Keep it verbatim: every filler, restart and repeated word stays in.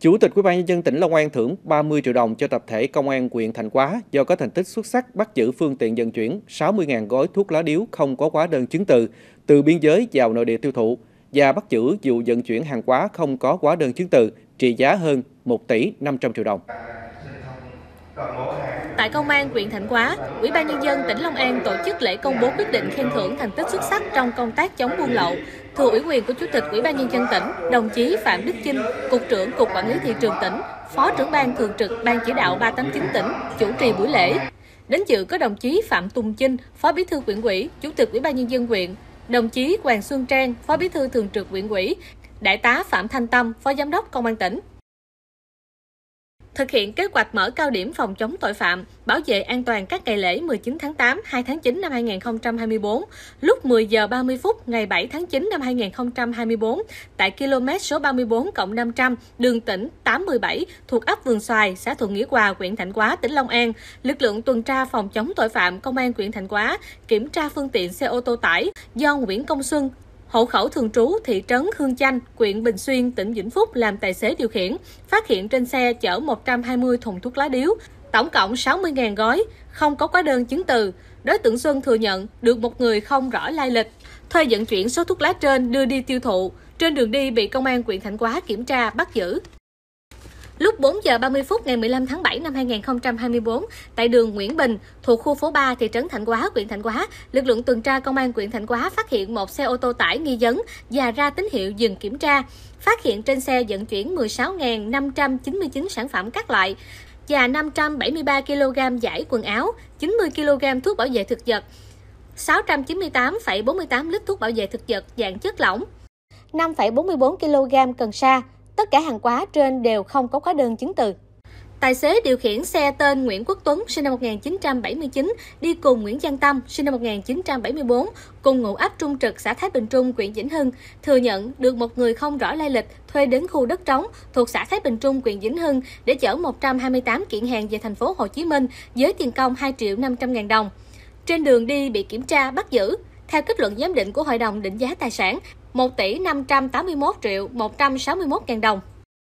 Chủ tịch Ủy ban Nhân dân tỉnh Long An thưởng ba mươi triệu đồng cho tập thể công an huyện Thạnh Hóa do có thành tích xuất sắc bắt giữ phương tiện vận chuyển sáu mươi nghìn gói thuốc lá điếu không có hóa đơn chứng từ từ biên giới vào nội địa tiêu thụ và bắt giữ vụ vận chuyển hàng hóa không có hóa đơn chứng từ trị giá hơn một tỷ năm trăm triệu đồng. Tại Công an huyện Thạnh Hóa, Ủy ban Nhân dân tỉnh Long An tổ chức lễ công bố quyết định khen thưởng thành tích xuất sắc trong công tác chống buôn lậu. Thừa ủy quyền của Chủ tịch Ủy ban Nhân dân tỉnh, đồng chí Phạm Đức Chinh, Cục trưởng Cục Quản lý Thị trường tỉnh, Phó trưởng ban thường trực Ban chỉ đạo ba tám chín tỉnh, chủ trì buổi lễ. Đến dự có đồng chí Phạm Tùng Chinh, Phó Bí thư huyện ủy, Chủ tịch Ủy ban Nhân dân huyện, đồng chí Hoàng Xuân Trang, Phó Bí thư thường trực huyện ủy, Đại tá Phạm Thanh Tâm, Phó Giám đốc Công an tỉnh. Thực hiện kế hoạch mở cao điểm phòng chống tội phạm, bảo vệ an toàn các ngày lễ mười chín tháng tám, hai tháng chín năm hai nghìn không trăm hai mươi tư, lúc mười giờ ba mươi phút ngày bảy tháng chín năm hai nghìn không trăm hai mươi tư, tại km số ba mươi tư cộng năm trăm, đường tỉnh tám một bảy, thuộc ấp Vườn Xoài, xã Thuận Nghĩa Hòa, huyện Thạnh Hóa, tỉnh Long An, lực lượng tuần tra phòng chống tội phạm Công an huyện Thạnh Hóa kiểm tra phương tiện xe ô tô tải do Nguyễn Công Xuân, hộ khẩu thường trú thị trấn Hương Chanh, huyện Bình Xuyên, tỉnh Vĩnh Phúc làm tài xế điều khiển, phát hiện trên xe chở một trăm hai mươi thùng thuốc lá điếu, tổng cộng sáu mươi nghìn gói, không có hóa đơn chứng từ. Đối tượng Xuân thừa nhận được một người không rõ lai lịch thuê vận chuyển số thuốc lá trên đưa đi tiêu thụ. Trên đường đi bị Công an huyện Thạnh Hóa kiểm tra bắt giữ. Lúc bốn giờ ba mươi phút ngày mười lăm tháng bảy năm hai nghìn không trăm hai mươi tư, tại đường Nguyễn Bình, thuộc khu phố ba, thị trấn Thạnh Hóa, huyện Thạnh Hóa, lực lượng tuần tra Công an huyện Thạnh Hóa phát hiện một xe ô tô tải nghi vấn và ra tín hiệu dừng kiểm tra. Phát hiện trên xe vận chuyển mười sáu nghìn năm trăm chín mươi chín sản phẩm các loại và năm trăm bảy mươi ba ki lô gam vải quần áo, chín mươi ki lô gam thuốc bảo vệ thực vật, sáu trăm chín mươi tám phẩy bốn mươi tám lít thuốc bảo vệ thực vật dạng chất lỏng, năm phẩy bốn mươi tư ki lô gam cần sa. Tất cả hàng hóa trên đều không có hóa đơn chứng từ. Tài xế điều khiển xe tên Nguyễn Quốc Tuấn, sinh năm một nghìn chín trăm bảy mươi chín, đi cùng Nguyễn Văn Tâm, sinh năm một nghìn chín trăm bảy mươi tư, cùng ngụ ấp Trung Trực, xã Thái Bình Trung, huyện Vĩnh Hưng, thừa nhận được một người không rõ lai lịch thuê đến khu đất trống thuộc xã Thái Bình Trung, huyện Vĩnh Hưng để chở một trăm hai mươi tám kiện hàng về thành phố Hồ Chí Minh với tiền công hai triệu năm trăm ngàn đồng. Trên đường đi bị kiểm tra bắt giữ. Theo kết luận giám định của Hội đồng định giá tài sản, một tỷ năm trăm tám mươi mốt triệu một trăm sáu mươi mốt ngàn đồng.